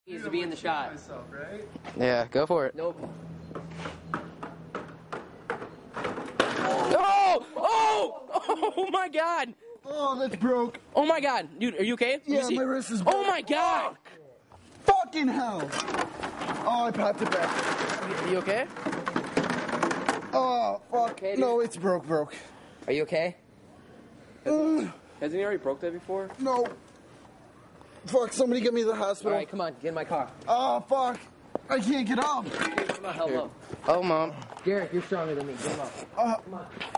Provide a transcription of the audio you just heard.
Needs to be in the shot. Myself, right? Yeah, go for it. Nope. Oh! Oh! Oh my God! Oh, that's broke. Oh my God, dude, are you okay? Let me Yeah, see. my wrist is broke. Oh my God! Fucking hell. Oh, I popped it back. Are you okay? Oh, fuck. Okay, dude? No, it's broke. Are you okay? Ugh, Hasn't he already broke that before? no. Fuck, somebody get me to the All hospital. right, come on, get in my car. Oh, fuck. I can't get up. Come on, help up. Oh, Mom. Garrett, you're stronger than me. Get him up. Come on.